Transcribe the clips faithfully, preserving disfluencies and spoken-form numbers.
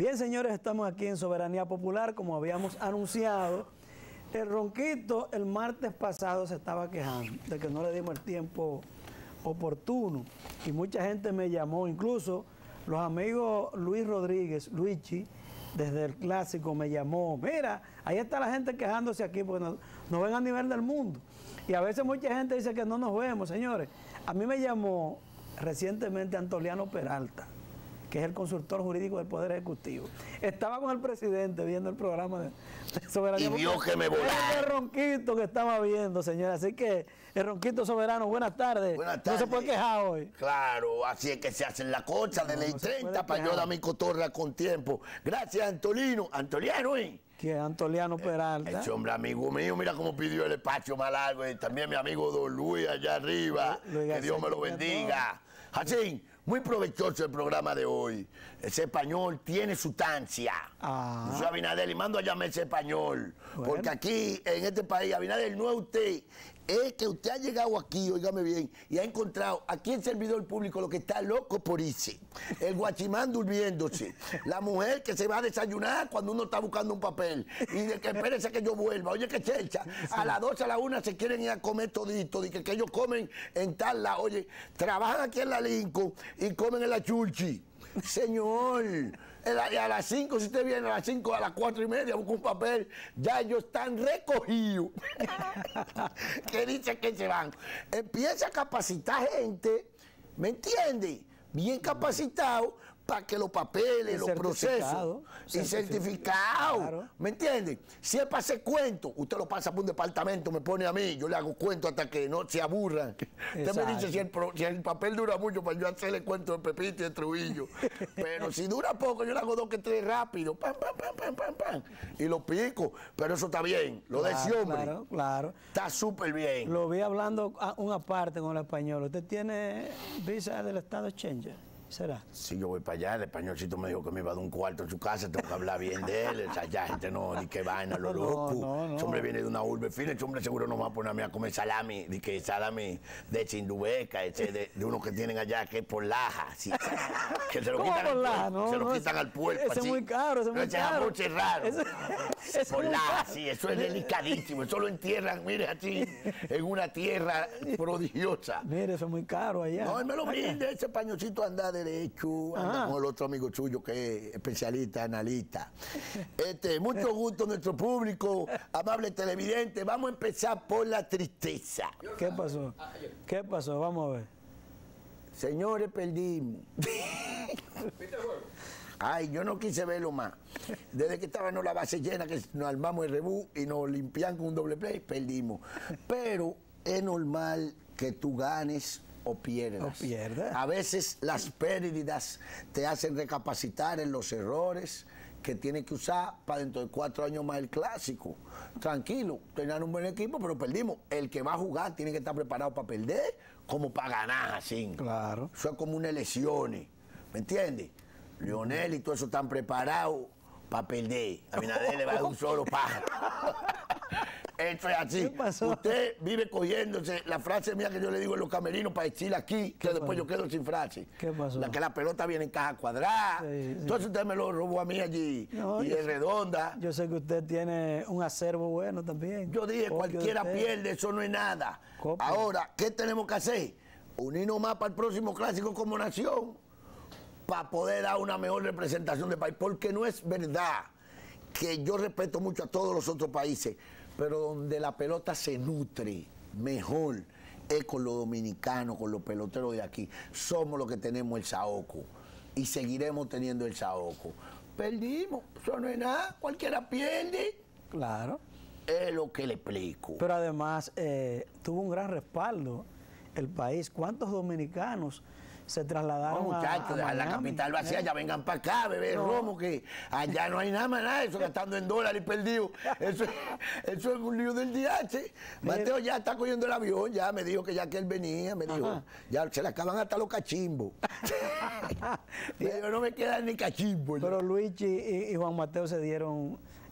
Bien, señores, estamos aquí en Soberanía Popular, como habíamos anunciado. El Ronquito el martes pasado se estaba quejando de que no le dimos el tiempo oportuno y mucha gente me llamó, incluso los amigos Luis Rodríguez, Luigi, desde el Clásico me llamó, mira, ahí está la gente quejándose aquí porque nos, nos ven a nivel del mundo. Y a veces mucha gente dice que no nos vemos, señores. A mí me llamó recientemente Antoliano Peralta, que es el consultor jurídico del Poder Ejecutivo. Estaba con el presidente viendo el programa de, de Soberanía. Y vio que me volaba. El Ronquito que estaba viendo, señora. Así que el Ronquito Soberano, buenas tardes. Buenas tardes. No se puede quejar hoy. Claro, así es que se hacen las cosas de No, ley no se treinta puede para yo quejar. dar mi cotorra con tiempo. Gracias, Antolino. Antoliano, ¿eh? Que es Antoliano Peralta. Ese hombre amigo mío, mira cómo pidió el espacio más largo. Y también mi amigo Don Luis allá arriba. Luis Que Dios me lo García, bendiga. Así, muy provechoso el programa de hoy. Ese español tiene sustancia. Ah. Yo soy Abinader y mando a llamar ese español. Bueno. Porque aquí, en este país, Abinader no es usted. Es que usted ha llegado aquí, óigame bien, y ha encontrado aquí el servidor público lo que está loco por irse. El guachimán durmiéndose. La mujer que se va a desayunar cuando uno está buscando un papel. Y de que espérese que yo vuelva. Oye, que chelcha. A las doce, a la una se quieren ir a comer todito. De que, que ellos comen en tal lado. Oye, trabajan aquí en la Lincoln y comen en la Churchi. Señor, a las cinco, si usted viene a las cinco, a las cuatro y media, busca un papel, ya ellos están recogidos. Que dice que se van. Empieza a capacitar gente, ¿me entiende? Bien capacitado para que los papeles, Y los procesos, y certificados, Claro. ¿me entiende? Si es para hacer cuento, usted lo pasa por un departamento, me pone a mí, yo le hago cuento hasta que no se aburran. Usted me dice si el, pro- si el papel dura mucho para yo hacerle cuento de Pepito y de Trujillo. Pero si dura poco, yo le hago dos que tres rápido, pam, pam, pam, pam, pam, pam, y lo pico. Pero eso está bien, lo de ese Claro, hombre claro, claro. está súper bien. Lo vi hablando a una parte con el español. ¿Usted tiene visa del estado Changer? ¿Será? Si yo voy para allá, el españolcito me dijo que me iba a dar un cuarto en su casa, tengo que hablar bien de él. O sea, ya gente no, ni que vaina, lo No, loco. no, no. Ese hombre viene de una urbe fina, ese hombre seguro no va a ponerme a comer salami, ni que salami de Chindubeca, ese de, de unos que tienen allá que es por laja, sí, que se lo ¿Cómo quitan por al laja? puerco, No, se lo no, quitan ese- al puerco. ese es así. muy caro, ese es muy Ese caro. jamoche raro. Ese- ese es por muy laja, caro. sí, eso es delicadísimo, eso lo entierran, mire, así, en una tierra prodigiosa. Mire, eso es muy caro allá. No, él me lo brinde, ese pañocito anda derecho, anda Ajá. con el otro amigo suyo que es especialista, analista. Este, mucho gusto nuestro público, amable televidente. Vamos a empezar por la tristeza. ¿Qué pasó? ¿Qué pasó? Vamos a ver. Señores, perdimos. Ay, yo no quise verlo más. Desde que estábamos la base llena, que nos armamos el rebú y nos limpian con un doble play, perdimos. Pero es normal que tú ganes o pierdas. O pierdas. A veces las pérdidas te hacen recapacitar en los errores que tienes que usar para dentro de cuatro años más el clásico. Tranquilo, tenían un buen equipo, pero perdimos. El que va a jugar tiene que estar preparado para perder como para ganar, así. Claro. Eso es como una elecciones, ¿me entiendes? Lionel y todo eso están preparados para perder. A Abinader le va a dar un solo pájaro. Esto es así. ¿Qué pasó? Usted vive cogiéndose la frase mía que yo le digo en los camerinos para decirla aquí, que ¿Qué después pasó? yo quedo sin frase. ¿Qué pasó? La que la pelota viene en caja cuadrada. Sí, sí. Entonces usted me lo robó a mí allí. No, y yo es sé- redonda. Yo sé que usted tiene un acervo bueno también. Yo dije, Copio de cualquiera usted. pierde, eso no es nada. Copio. Ahora, ¿qué tenemos que hacer? Unirnos más para el próximo clásico como nación, para poder dar una mejor representación del país, porque no es verdad que yo respeto mucho a todos los otros países, pero donde la pelota se nutre mejor es con los dominicanos, con los peloteros de aquí. Somos los que tenemos el saoco y seguiremos teniendo el saoco. Perdimos, eso no es nada, cualquiera pierde. Claro. Es lo que le explico. Pero además eh, tuvo un gran respaldo el país. ¿Cuántos dominicanos se trasladaron No, a, muchachos, a dejar la Miami? capital vacía, ¿Eh? ya vengan para acá, beber No. romo, que allá no hay nada más, nada, eso gastando en dólares y perdido. Eso, eso es un lío del D H. Mateo ya está cogiendo el avión, ya me dijo que ya que él venía, me dijo, Ajá. ya se le acaban hasta los cachimbos. Me dijo, no me quedan ni cachimbos. ya. Pero Luigi y, y Juan Mateo se dieron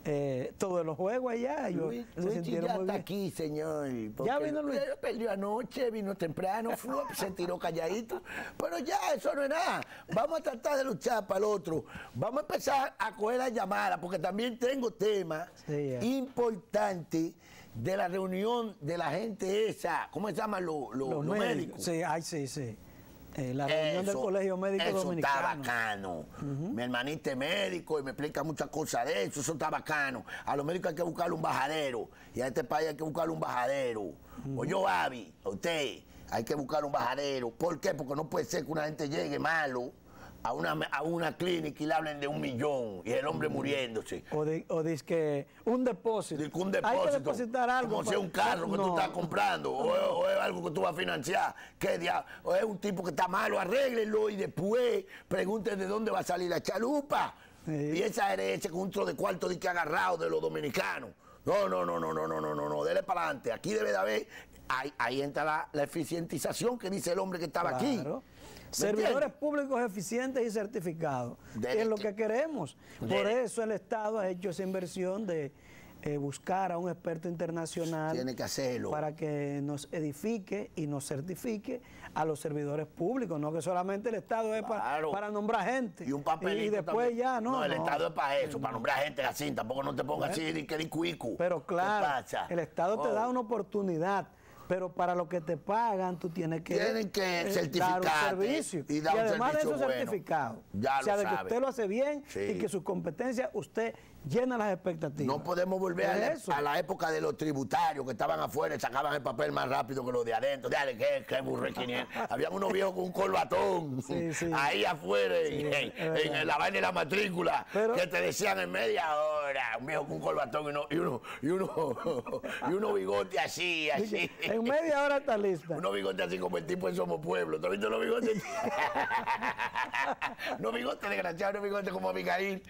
eh, todos los juegos allá. Luis, Luis ya está bien. Aquí, señor. Ya vino Luis. Perdió anoche, vino temprano, fue, se tiró calladito. Pero ya, eso no es nada. Vamos a tratar de luchar para el otro. Vamos a empezar a coger las llamadas, porque también tengo temas sí, importantes de la reunión de la gente esa. ¿Cómo se llama? Lo, lo, los los médicos. médicos. Sí, ay, sí, sí. Eh, la reunión eso, del Colegio Médico eso Dominicano. Está bacano. Uh-huh. Mi hermanito es médico y me explica muchas cosas de eso. Eso está bacano. A los médicos hay que buscarle un bajadero. Y a este país hay que buscarle un bajadero. Uh-huh. O yo, Avi, a usted, hay que buscar un bajadero. ¿Por qué? Porque no puede ser que una gente llegue malo a una, a una clínica y le hablen de un millón y el hombre uh-huh. muriéndose. O, de, o dice que un depósito. Dice que un depósito. Hay que depositar algo. Como si es un carro que no. tú estás comprando o, es, o es algo que tú vas a financiar. ¿Qué diablo? O es un tipo que está malo, arréglenlo y después pregunten de dónde va a salir la chalupa. Sí. Y esa herencia con un tro de cuarto de que agarrado de los dominicanos. No, no, no, no, no, no, no, no, no, dele para adelante. Aquí debe de haber, ahí, ahí entra la, la eficientización que dice el hombre que estaba claro. aquí. Servidores entiendes? Públicos eficientes y certificados, que es lo que queremos. Por eso el Estado ha hecho esa inversión de eh, buscar a un experto internacional. Tiene que hacerlo. Para que nos edifique y nos certifique a los servidores públicos, no que solamente el Estado es claro. para, para nombrar gente. Y un papelito y después también. ya, no. No, el no. Estado es para eso, para nombrar gente así, tampoco no te pongas bueno, así de que di cuico. Pero claro, el Estado oh. te da una oportunidad. Pero para lo que te pagan, tú tienes que, Tienen que eh, certificar dar un servicio. Y, dar y además un de esos bueno. certificados. Ya o sea, lo de que sabe. usted lo hace bien sí. y que sus competencias usted llena las expectativas. No podemos volver a la, a la época de los tributarios que estaban afuera y sacaban el papel más rápido que los de adentro. Dale, que, que burre quinientos. Habían unos viejos con un colbatón sí, sí. ahí afuera sí, en, en, en la vaina de la matrícula pero, que te decían en media hora. Un viejo con un colbatón y uno y uno y uno, y uno bigote así, así. En media hora está lista. Unos bigotes así como el tipo en Somos Pueblo. ¿Tú has visto los bigotes? No bigotes desgraciados, no bigotes como Abigail.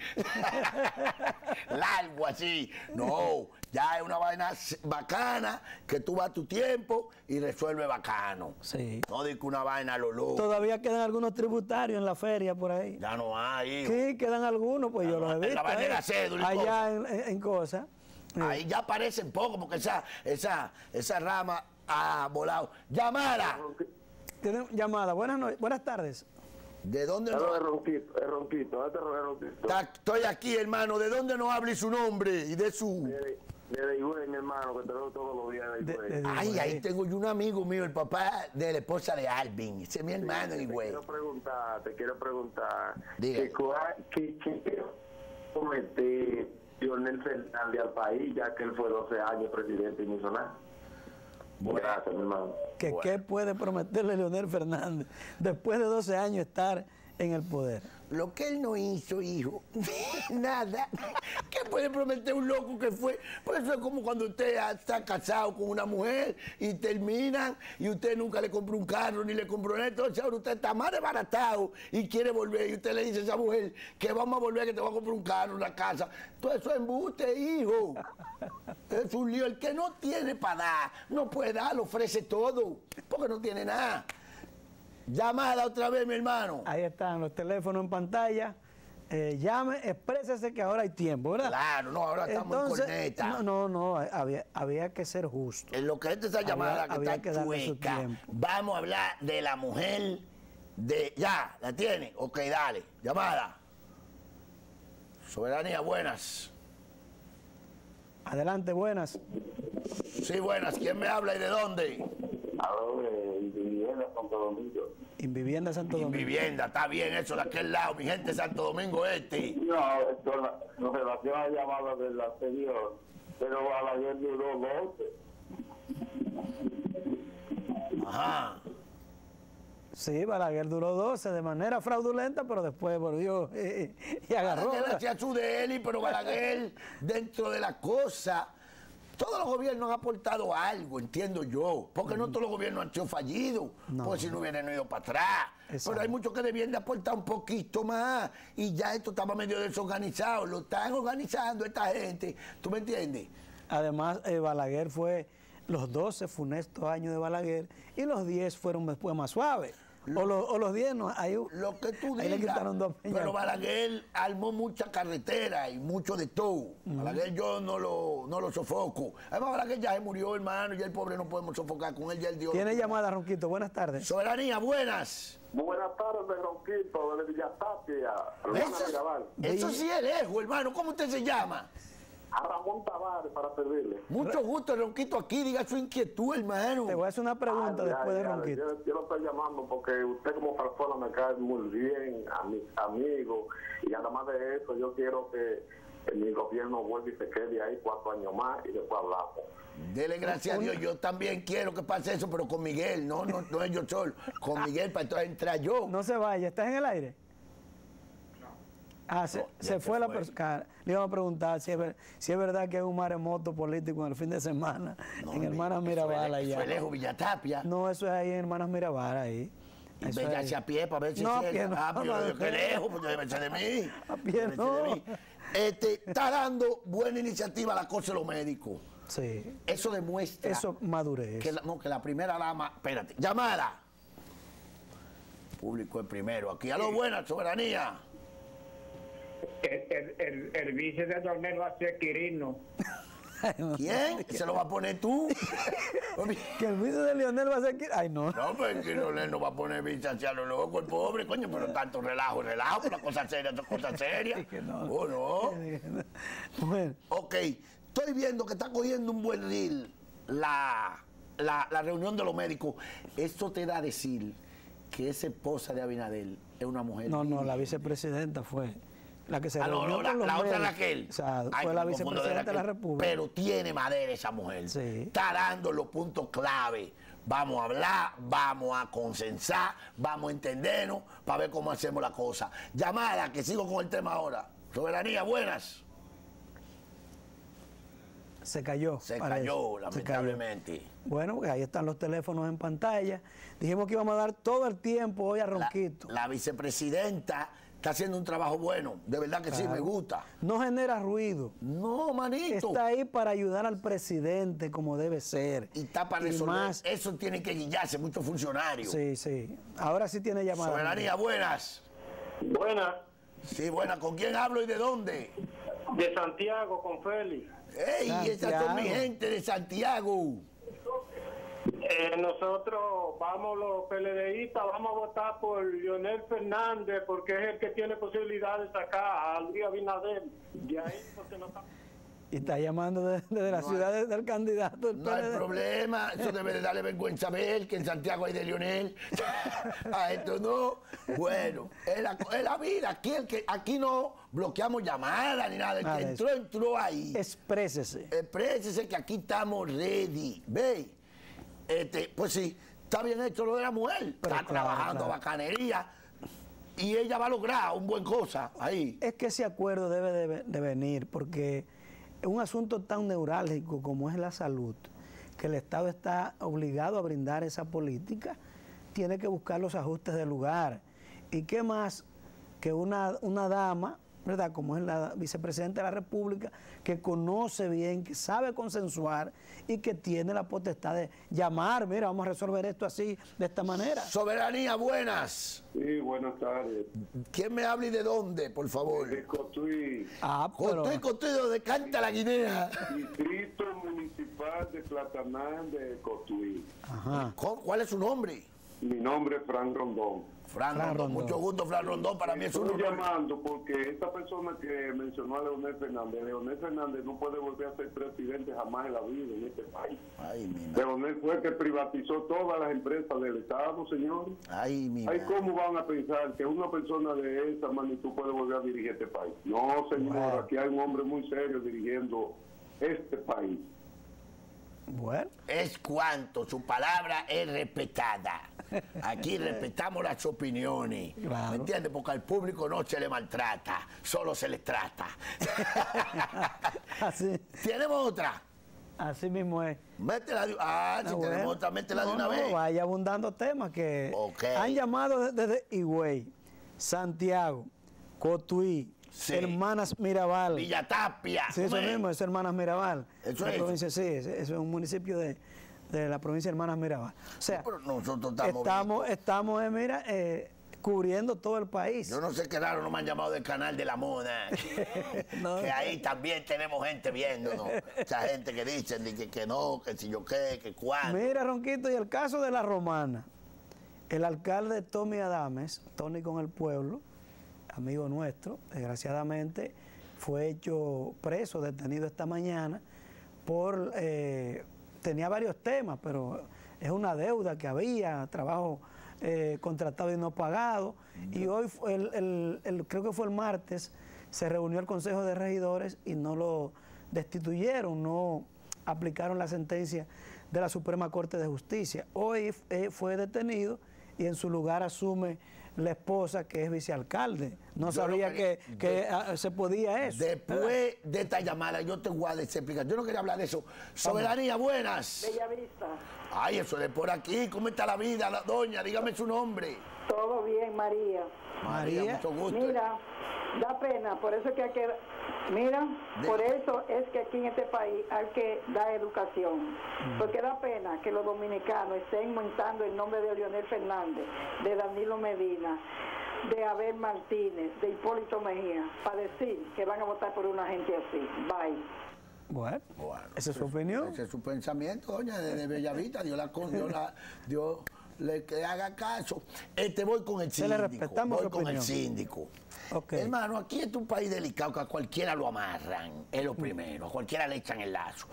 Largo así. No, ya es una vaina bacana que tú vas a tu tiempo y resuelve bacano. Sí. No digo una vaina a lo loco. Todavía quedan algunos tributarios en la feria por ahí. Ya no hay. Sí, quedan algunos, pues ya yo no, los he visto. La vaina de la cédula. Allá en, en, en cosas. Ahí ya aparecen poco porque esa, esa, esa rama ha volado. ¡Llamada! Tienen llamada. Buenas, no buenas tardes. ¿De dónde no? Es Ronquito, es Ronquito, es Ronquito. Estoy aquí, hermano. ¿De dónde nos habla su nombre y de su...? De, de Higüey, mi hermano, que te veo todos los días de Higüey. Ay, ahí tengo yo un amigo mío, el papá de la esposa de Alvin. Ese es mi hermano, sí, Higüey. Te quiero preguntar, te quiero preguntar. Dígame. ¿Qué, qué, qué comete Leonel Fernández al país, ya que él fue doce años presidente y no hizo nada? Bueno. Gracias, mi hermano. ¿Qué, bueno. ¿Qué puede prometerle Leonel Fernández después de doce años estar en el poder? Lo que él no hizo, hijo, nada. ¿Qué puede prometer un loco que fue? Por eso es como cuando usted está casado con una mujer y terminan y usted nunca le compró un carro ni le compró nada. Entonces ahora usted está más desbaratado y quiere volver. Y usted le dice a esa mujer que vamos a volver, que te va a comprar un carro, una casa. Todo eso es embuste, hijo. Es un lío. El que no tiene para dar, no puede dar, lo ofrece todo, porque no tiene nada. Llamada otra vez, mi hermano. Ahí están los teléfonos en pantalla. Eh, llame, exprésese que ahora hay tiempo, ¿verdad? Claro, no, ahora estamos Entonces, en corneta. No, no, no, había, había que ser justo. En lo que es esa llamada había, que había está que chueca, vamos a hablar de la mujer de... ¿Ya? ¿La tiene? Ok, dale. Llamada. Soberanía, buenas. Adelante, buenas. Sí, buenas. ¿Quién me habla y de dónde? Ahora, Invivienda, Santo Domingo. Invivienda, Santo Domingo. Invivienda, está bien eso de aquel lado, mi gente, Santo Domingo Este. No, esto, en relación a la llamada de la anterior, pero Balaguer duró doce. Ajá. Sí, Balaguer duró doce de manera fraudulenta, pero después volvió eh, y agarró. Balaguer hacía su de él, pero Balaguer, dentro de la cosa... Todos los gobiernos han aportado algo, entiendo yo, porque mm. no todos los gobiernos han sido fallidos, no. Porque si no hubieran ido para atrás. Exacto. Pero hay muchos que debían de aportar un poquito más y ya esto estaba medio desorganizado, lo están organizando esta gente, ¿tú me entiendes? Además, eh, Balaguer fue, los doce funestos años de Balaguer y los diez fueron después más suaves. o, lo, o los diez, no, hay un, Lo que tú ahí le digas. quitaron dos peñas. Pero Balaguer armó mucha carretera y mucho de todo. Uh-huh. Balaguer yo no lo, no lo sofoco. Además, Balaguer ya se murió, hermano, ya el pobre no podemos sofocar con él, ya el Dios. Tiene llamada, Ronquito, buenas tardes. Soberanía, buenas. Buenas tardes, Ronquito, de Villatapia, Urbana Mirabal. Eso sí es lejos, hermano. ¿Cómo usted se llama? A Ramón Tavares, para servirle. Mucho gusto, Ronquito, aquí. Diga su inquietud, hermano. Te voy a hacer una pregunta Ay, después ay, de ay, Ronquito. Yo, yo lo estoy llamando porque usted como persona me cae muy bien, a mis amigos, y además de eso, yo quiero que, que mi gobierno vuelva y se quede ahí cuatro años más y después hablamos. Dele gracias a Dios, yo también quiero que pase eso, pero con Miguel, no, no, no es yo solo, con Miguel para entonces entrar yo. No se vaya, ¿estás en el aire? Ah, se, No, se fue, fue la persona. Le iba a preguntar si es, ver, si es verdad que hay un maremoto político en el fin de semana No, en mi- Hermanas eso Mirabal es- allá. eso es lejos, Villatapia. No, eso es ahí en Hermanas Mirabal, ahí. Y Eso venga es hacia a pie para ver si No, es a pie cierto. no, Ah, pero yo no, digo que no. lejos, pues debe ser de mí. A pie Debe ser no. de mí. Este, está dando buena iniciativa la cosa de los médicos. Sí, Eso demuestra eso madurez. que la, no, que la primera dama, espérate, llamada. Público es primero. Aquí a lo buena, soberanía. El, el, el, el vice de Leonel va a ser Quirino. ¿Quién? ¿Se lo va a poner tú? Que el vice de Leonel va a ser... que- Ay, no. No, pues que Leonel no va a poner vista hacia lo loco, el pobre, coño, pero tanto relajo, relajo, una cosa seria, otra cosa seria. Es que no. Oh, no. Bueno, Ok, estoy viendo que está cogiendo un buen reel la, la, la reunión de los médicos. Esto te da a decir que esa esposa de Abinadel es una mujer. no, no, virgen. la vicepresidenta fue la que se Ah, no, reunió no, la, con los la otra médicos. Raquel. O sea, Ay, fue me la confundo vicepresidenta de la Raquel. República. Pero tiene madera esa mujer. Sí. Está dando los puntos clave. Vamos a hablar, vamos a consensar, vamos a entendernos para ver cómo hacemos la cosa. Llamada, que sigo con el tema ahora. Soberanía, buenas. Se cayó. Se parece. cayó, Se lamentablemente. Bueno, pues ahí están los teléfonos en pantalla. Dijimos que íbamos a dar todo el tiempo hoy a La, Ronquito. la vicepresidenta está haciendo un trabajo bueno. De verdad que sí, Claro. me gusta. No genera ruido. No, manito. Está ahí para ayudar al presidente como debe ser. Y está para Y resolver. más- Eso tiene que guiarse muchos funcionarios. Sí, sí. Ahora sí tiene llamada. Soberanía, buenas. Buenas, Sí, buenas. ¿Con quién hablo y de dónde? de Santiago con Félix. ¡Ey! Esas son mi Santiago. gente de Santiago. Eh, nosotros vamos los PLDistas, vamos a votar por Leonel Fernández porque es el que tiene posibilidad de sacar a Luis Abinader. De ahí porque no está... Y está llamando desde de la ciudad de- del candidato del No hay P L D. problema. Eso debe de darle vergüenza ver que en Santiago hay de Leonel. A esto no. Bueno, es la, es la vida. Aquí, el que, aquí no bloqueamos llamadas ni nada. El Nada que de entró, entró ahí. Exprésese. Exprésese que aquí estamos ready. ¿Ve? Este, pues sí, está bien hecho lo de la mujer. Pero está claro, trabajando claro. bacanería. Y ella va a lograr un buen cosa ahí. Es que ese acuerdo debe de, de venir porque es un asunto tan neurálgico como es la salud, que el Estado está obligado a brindar esa política, tiene que buscar los ajustes del lugar. ¿Y qué más que una, una dama, ¿verdad? Como es la vicepresidenta de la República, que conoce bien, que sabe consensuar y que tiene la potestad de llamar, mira, vamos a resolver esto así, de esta manera. Soberanía, buenas. Sí, buenas tardes. ¿Quién me habla y de dónde, por favor? De Cotuí, Ah, pero... Cotuí, Cotuí, donde canta la Guinea. Distrito Municipal de Platanal de Cotuí. Ajá. ¿Cu- ¿Cuál es su nombre? Mi nombre es Fran Rondón. Fran, Fran Rondón. Rondón. Mucho gusto, Fran Rondón. Para mí es un Estoy honor. llamando porque esta persona que mencionó a Leonel Fernández, Leonel Fernández no puede volver a ser presidente jamás en la vida en este país. Ay, mi madre. Leonel fue el que privatizó todas las empresas del Estado, señor. Ay, mi Ay, madre. ¿cómo van a pensar que una persona de esa magnitud puede volver a dirigir este país? No, señor, Wow. aquí hay un hombre muy serio dirigiendo este país. Bueno. Es cuanto su palabra es respetada. Aquí respetamos las opiniones. Claro. ¿Me entiendes? Porque al público no se le maltrata, solo se le trata. Así, ¿Tenemos otra? así mismo es. Métela de, ah, si Ah, tenemos bueno. otra, métela de No, una no, vez. vaya abundando temas que Ok. han llamado de- desde Higüey, Santiago, Cotuí, Sí. Hermanas Mirabal. Villatapia. Sí, eso ¿cómo es? mismo, es Hermanas Mirabal. Eso La es. provincia, sí, es, es un municipio de, de la provincia de Hermanas Mirabal. O sea, Pero nosotros estamos estamos, estamos eh, mira, eh, cubriendo todo el país. Yo no sé qué raro, no me han llamado del canal de la Mona. No. Que ahí también tenemos gente viéndonos. Esa gente que dicen que, que no, que si yo qué, que cuándo. Mira, Ronquito, y el caso de la Romana, el alcalde Tommy Adames, Tony con el pueblo, amigo nuestro, desgraciadamente fue hecho preso, detenido esta mañana, por eh, tenía varios temas, pero es una deuda que había, trabajo eh, contratado y no pagado, y hoy, fue el, el, el, creo que fue el martes, se reunió el Consejo de Regidores y no lo destituyeron, no aplicaron la sentencia de la Suprema Corte de Justicia. Hoy eh, fue detenido y en su lugar asume la esposa, que es vicealcalde. No Yo sabía no que, quería- que de- ah, se podía eso. Después de esta llamada, yo te voy a explicar. Yo no quería hablar de eso. Soberanía, buenas. Bellavista, Ay, eso de por aquí. ¿Cómo está la vida, la doña? Dígame su nombre. todo bien, María. María. mucho gusto. Mira, da pena, por eso es que hay que, mira, por eso es que aquí en este país hay que dar educación, porque da pena que los dominicanos estén montando el nombre de Leonel Fernández, de Danilo Medina, de Abel Martínez, de Hipólito Mejía, para decir que van a votar por una gente así. Bye. Bueno, Bueno, esa es su opinión. Ese es su pensamiento, doña, de, de Bellavista. Dios la con, Dios la, Dios le que haga caso. Este voy con el Se le síndico. respetamos voy su con el opinión. síndico. Ok. Hermano, aquí es un país delicado que a cualquiera lo amarran, es lo primero, a cualquiera le echan el lazo.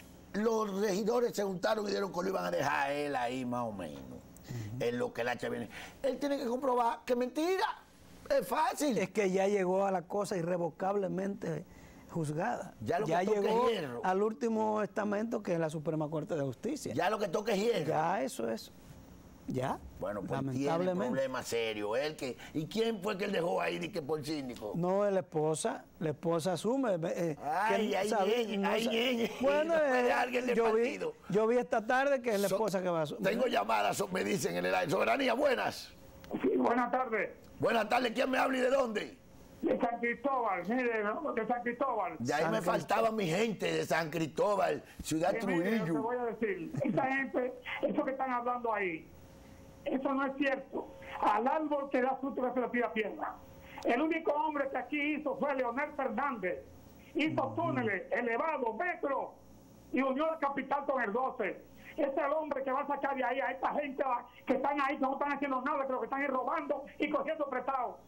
Los regidores se juntaron y dijeron que lo iban a dejar a él ahí más o menos. Es lo que el hacha viene. Él tiene que comprobar que mentira. Es fácil. Es que ya llegó a la cosa irrevocablemente juzgada. Ya lo que toca es llegó hierro. al último estamento, que es la Suprema Corte de Justicia. Ya lo que toca es hierro. Ya eso es. Ya. Bueno, pues tiene un lamentablemente. problema serio. Él que, ¿y quién fue que él dejó ahí de que por síndico? No, es la esposa, la esposa asume. eh, Ay, que ay, sabe- ñeñe, ay, sa- ñeñe. Bueno, No puede eh, alguien del yo, vi, partido. yo vi esta tarde que es la So- esposa que va a asumir. Tengo llamadas, so- me dicen en el aire. Soberanía, buenas. Sí, buenas tardes. Buenas tardes, ¿quién me habla y de dónde? De San Cristóbal, mire, ¿no? De San Cristóbal. De ahí San me Cristóbal. faltaba mi gente de San Cristóbal, Ciudad Que mire, yo te Trujillo. voy a decir, esa gente, eso que están hablando ahí, eso no es cierto. Al árbol que da fruto que se le tira piedra. El único hombre que aquí hizo fue Leonel Fernández. Hizo túneles elevados, metros, y unió la capital con el doce. Ese es el hombre que va a sacar de ahí a esta gente que están ahí, que no están haciendo nada, que lo que están es robando y cogiendo prestado.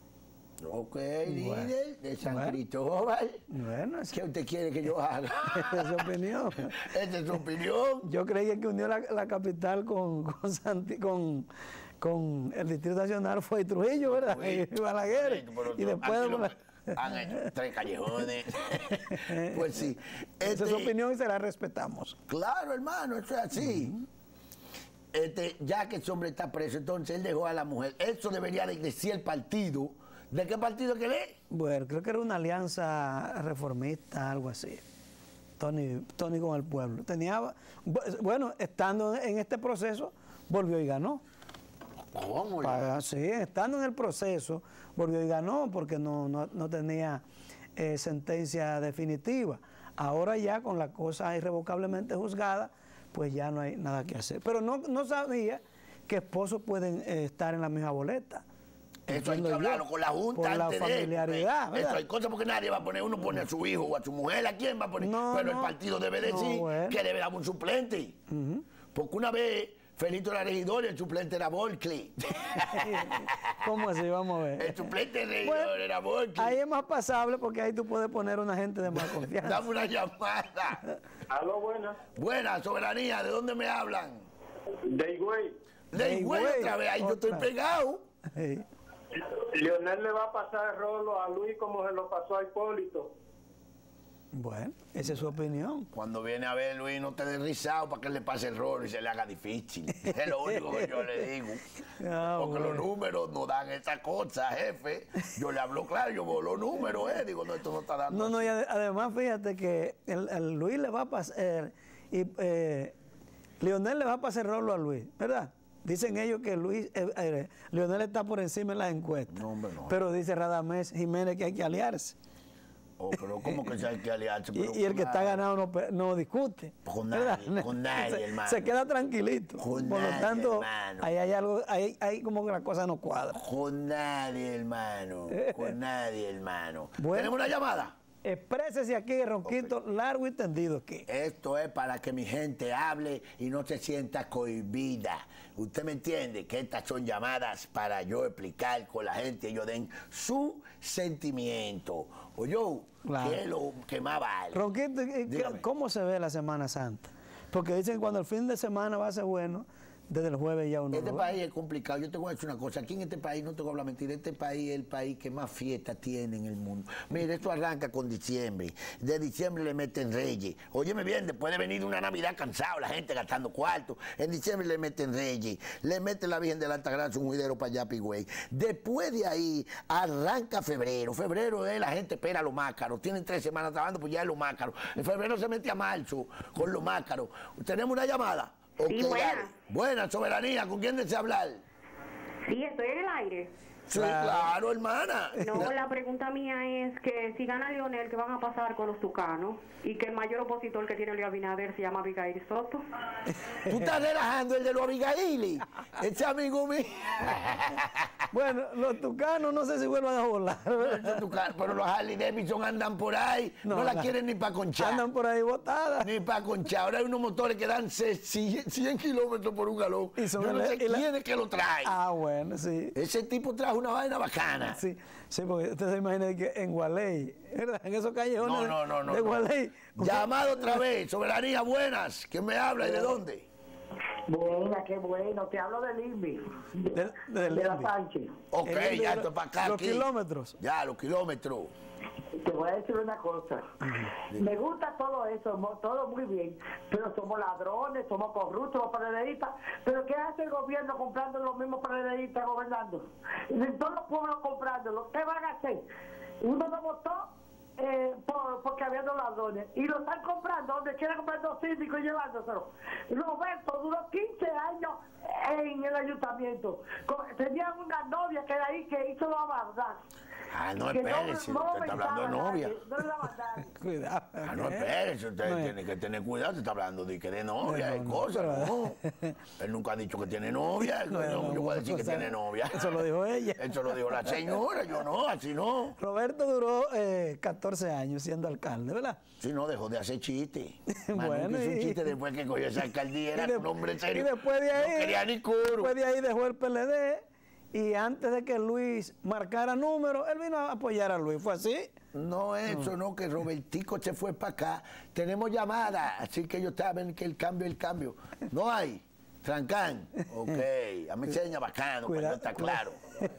Ok, líder de San Bueno. Cristóbal. Bueno, esa ¿Qué usted quiere que yo haga? es su opinión. Esa es su opinión. Yo creía que unió la, la capital con, con, Santi- con, con el Distrito Nacional fue Trujillo, ¿verdad? Y Balaguer. Pero Y después... aquí lo- bueno, han hecho tres callejones. Pues sí. esa es su Este, opinión y se la respetamos. Claro, hermano, eso es así. Este, ya que ese hombre está preso, entonces él dejó a la mujer. Eso debería de decir el partido. ¿De qué partido que lee? Bueno, creo que era una alianza reformista, algo así. Tony, Tony con el pueblo. Tenía, bueno, estando en este proceso, volvió y ganó. ¿Cómo? Pa- sí, estando en el proceso, volvió y ganó porque no, no, no tenía eh, sentencia definitiva. Ahora ya con la cosa irrevocablemente juzgada, pues ya no hay nada que hacer. Pero no, no sabía que esposos pueden eh, estar en la misma boleta. Eso hay Entiendo que yo, hablarlo con la Junta por la antes de- familiaridad, Eso ¿verdad? hay cosas porque nadie va a poner, uno pone a su hijo o a su mujer, ¿a quién va a poner? No, Pero no. el partido debe No, decir bueno. que debe haber un suplente. Porque una vez Felito era regidor y el suplente era Volkley. ¿Cómo así? Vamos a ver. El suplente regidor Bueno, era Volkley. ahí es más pasable porque ahí tú puedes poner una gente de más confianza. Dame una llamada. Aló, buenas. Buena, soberanía, ¿de dónde me hablan? De Higüey. De De Higüey Higüey, otra vez, ahí yo estoy otra. pegado. Sí. Leonel le va a pasar el rolo a Luis como se lo pasó a Hipólito. Bueno, esa es su opinión. Cuando viene a ver Luis, no te des risado para que le pase el rol y se le haga difícil. Es lo único que yo le digo. Ah, Porque bueno. los números no dan esa cosa, jefe. Yo le hablo claro, yo veo los números, eh. Digo, no, esto no está dando. No, no, así. y ade- además fíjate que el, el Luis le va a pasar, y eh, Leonel le va a pasar el rolo a Luis, ¿verdad? Dicen ellos que Luis, eh, eh, Leonel está por encima en las encuestas. No, hombre, no. Pero dice Radamés Jiménez que hay que aliarse. Oh, pero ¿cómo que se hay que aliarse? Pero Y, y el que está ganado no, pe- no discute. Con ¿verdad? nadie, con nadie, se, hermano. se queda tranquilito. Con Por nadie, lo tanto, hermano. ahí hay algo, ahí hay como que la cosa no cuadra. Con nadie, hermano. Con nadie, hermano. Bueno. ¿Tenemos una llamada? Exprésese aquí, Ronquito, largo y tendido aquí. Esto es para que mi gente hable y no se sienta cohibida. Usted me entiende que estas son llamadas para yo explicar con la gente, ellos den su sentimiento. O yo, Claro. que es lo que más vale. Ronquito, ¿y Dígame. ¿cómo se ve la Semana Santa? Porque dicen que cuando el fin de semana va a ser bueno, desde el jueves ya uno Este lo ve. país es complicado. Yo te voy a decir una cosa. Aquí en este país, no te voy a hablar mentira, este país es el país que más fiesta tiene en el mundo. Mire, esto arranca con diciembre. De diciembre le meten Reyes. Óyeme bien, después de venir una Navidad cansado, la gente gastando cuartos. En diciembre le meten Reyes. Le meten la Virgen de la Altagracia, un juidero para allá, Pigüey. Después de ahí, arranca febrero. Febrero es la gente espera lo más caro. Tienen tres semanas trabajando, pues ya es lo más caro. En febrero se mete a marzo con lo más caro. ¿Tenemos una llamada? Sí, Ok, buena. dale. Buena, soberanía. ¿Con quién desea hablar? Sí, estoy en el aire. Sí, claro, hermana. No, la pregunta mía es que si gana Leonel, ¿qué van a pasar con los tucanos? Y que el mayor opositor que tiene Luis Abinader se llama Abigail Soto. Tú estás relajando el de los Abigaili. Ese amigo mío. Bueno, los tucanos no sé si vuelvan a volar. Ese tucano, pero los Harley Davidson andan por ahí. No, No, la la- quieren ni para conchar. Andan por ahí botadas. Ni para conchar. Ahora hay unos motores que dan cien kilómetros por un galón. Y son Yo no ele- sé y la- quién es que lo trae. Ah, bueno, sí. Ese tipo trajo una vaina bacana. Sí, sí, porque usted se imagina que en Gualey, ¿verdad? En esos callejones No, no, no, no. de no. Gualey. Llamado otra vez. Soberanía, buenas. ¿Quién me habla y de dónde? Buena, qué bueno. Te hablo del I N V I. Del- del de la I N V I. Sánchez. Ok, El de ya lo- esto para acá. los aquí. kilómetros. Ya, los kilómetros. Te voy a decir una cosa. Me gusta todo eso, mo- todo muy bien, pero somos ladrones, somos corruptos, los PRDistas. Pero ¿qué hace el gobierno comprando los mismos PRDistas gobernando? En todos los pueblos comprándolo, ¿qué van a hacer? Uno no votó eh, por, porque había dos ladrones y lo están comprando donde quieren comprar dos síndicos y llevándoselo. Roberto duró quince años en el ayuntamiento. Co- Tenía una novia que era ahí que hizo la maldad. Ah, no, Que espérese, usted está besaba hablando de a novia. nadie, no le daba a nadie. Cuidado. Ah, no, ¿eh? espérese, usted No es- tiene que tener cuidado, usted está hablando de que de novia No, y no, cosas, pero- no. Él nunca ha dicho que tiene novia, No, yo, no, yo voy a decir o que sea, tiene novia. eso lo dijo ella. Eso lo dijo la señora, yo no, así no. Roberto duró eh, catorce años siendo alcalde, ¿verdad? Si no, dejó de hacer chistes. Bueno, Bueno, hizo un y- chiste después que cogió esa alcaldía, era de- un hombre serio. y después de ahí, no quería ni curo. Después de ahí dejó el P L D y antes de que Luis marcara números, él vino a apoyar a Luis. ¿Fue así? No, eso no, que Robertico se fue para acá. Tenemos llamada, así que ellos saben que el cambio es el cambio. No hay. Trancán. Ok. A mí seña bacano, cuando Cuidado, está claro.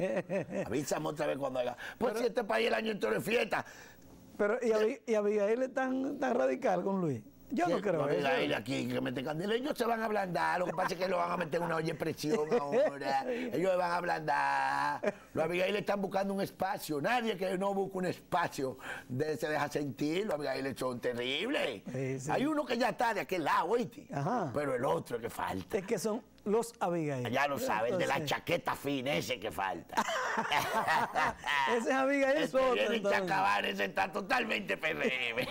Avísame otra vez cuando haga. Pues si este país el año entero es fiesta. Pero, ¿y, Abi- y Abigail es tan, tan radical con Luis? Yo no creo eso. Abigail aquí que mete candela. Ellos se van a ablandar. Lo que pasa es que lo van a meter en una olla de presión ahora. Ellos se van a ablandar. Los Abigail están buscando un espacio. Nadie que no busque un espacio de, se deja sentir. Los Abigail son terribles. Sí, sí. Hay uno que ya está de aquel lado, ¿oíste? Ajá. Pero el otro es que falta. Es que son los Abigail. Ya lo saben, de la Entonces, chaqueta fina, ese que falta. Ese es Abigail Este Soto, viene entonces. Chacabar, ese está totalmente P R M.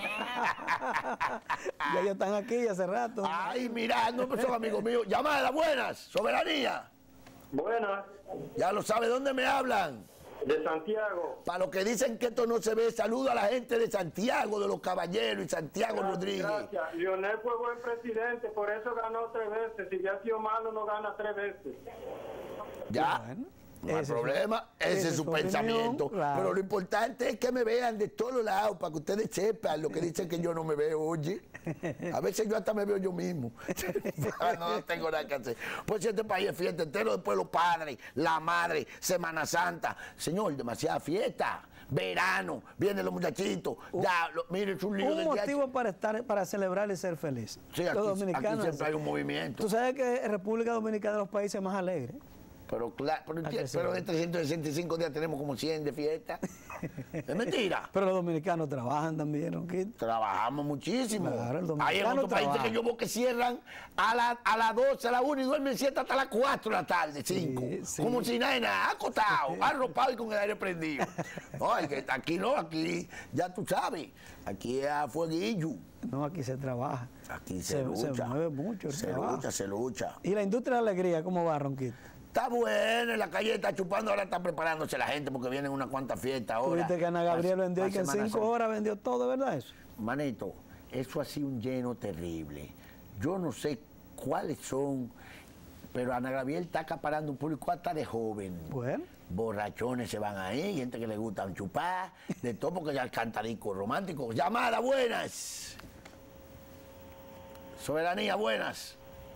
Ya ellos están aquí hace rato. Ay, mira, no pues son amigos míos. Llamada, buenas, soberanía. Buenas, Ya lo sabe, ¿dónde me hablan? de Santiago. Para los que dicen que esto no se ve, saludo a la gente de Santiago, de los Caballeros y Santiago Rodríguez. Gracias. Lionel fue buen presidente, por eso ganó tres veces. Si ya ha sido malo, no gana tres veces. Ya, Bueno, no hay ese es su- problema, ese, esa es su opinión, pensamiento. claro. Pero lo importante es que me vean de todos lados, para que ustedes sepan lo que dicen que yo no me veo, oye. A veces yo hasta me veo yo mismo. No tengo nada que hacer. Pues este país es fiesta entero, después los padres, la madre, Semana Santa. Señor, demasiada fiesta. Verano, vienen los muchachitos. Ya, lo, miren, es un lío Un del día- motivo para estar, para celebrar y ser feliz. Sí, aquí, Los aquí dominicanos. siempre hay un movimiento. Tú sabes que República Dominicana es de los países más alegres. Pero, claro, pero, que sí. pero de trescientos sesenta y cinco días tenemos como cien de fiesta. Es mentira. Pero los dominicanos trabajan también, Ronquito. Trabajamos muchísimo. Claro, el Hay en dominicano otros países trabaja. que yo veo que cierran a las a las doce, a la una y duermen siete hasta las cuatro de la tarde, cinco. sí. Como si nada de nada, acostado, arropado y con el aire prendido. No, es que aquí no, aquí ya tú sabes, aquí es a fueguillo. No, aquí se trabaja. Aquí se, Se- lucha. se mueve mucho el Se trabajo. lucha, se lucha. ¿Y la industria de la alegría cómo va, Ronquito? Está bueno, en la calle está chupando, ahora está preparándose la gente porque vienen unas cuantas fiestas ahora. Tuviste que Ana Gabriel La- vendió la y que en Semana cinco Santa. horas vendió todo, ¿verdad eso? Manito, eso ha sido un lleno terrible. Yo no sé cuáles son, pero Ana Gabriel está acaparando un público hasta de joven. Bueno. Borrachones se van ahí, gente que le gustan chupar, de todo porque ya el cantarico romántico. Llamada, buenas. Soberanía, buenas.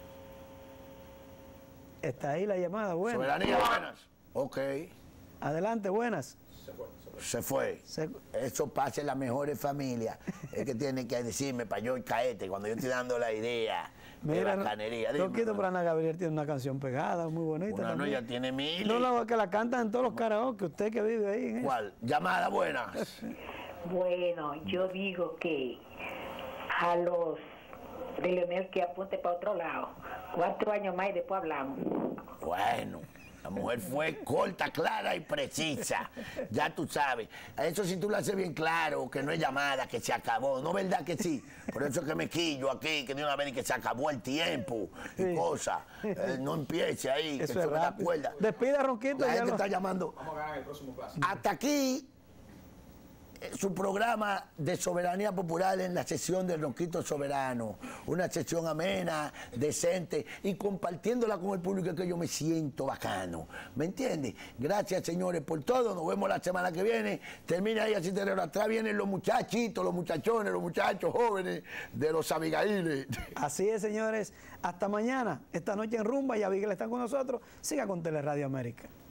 Está ahí la llamada, bueno. Soberanía, buenas. Ok, Adelante, buenas. se fue. Se- Eso pasa en las mejores familias. Es que tiene que decirme para yo caerte cuando yo estoy dando la idea. Mira, de bacanería. Dime, Ronquito, hermano. pero Ana Gabriel tiene una canción pegada, muy bonita Una no, también. ya tiene mil. No, no, que la cantan en todos los karaoke, usted que vive ahí. en eso. ¿Cuál? Llamada, buenas. Bueno, yo digo que a los de Leonel que apunte para otro lado. Cuatro años más y después hablamos. Bueno, la mujer fue corta, clara y precisa. Ya tú sabes. Eso sí tú lo haces bien claro, que no es llamada, que se acabó. ¿No es verdad que sí? Por eso es que me quillo aquí, que de una vez que se acabó el tiempo y Sí. cosas. Eh, no empiece ahí, que Eso eso es no da rápido. cuerda. Despida, Ronquito. La ya gente lo- está llamando. Hasta aquí eh, su programa de soberanía popular en la sesión del Ronquito Soberano. Una sesión amena, decente y compartiéndola con el público que yo me siento bacano. ¿Me entiendes? Gracias, señores, por todo. Nos vemos la semana que viene. Termina ahí así, terreno. Atrás vienen los muchachitos, los muchachones, los muchachos jóvenes de los Abigailes. Así es, señores. Hasta mañana. Esta noche en Rumba y Abigail están con nosotros. Siga con Teleradio América.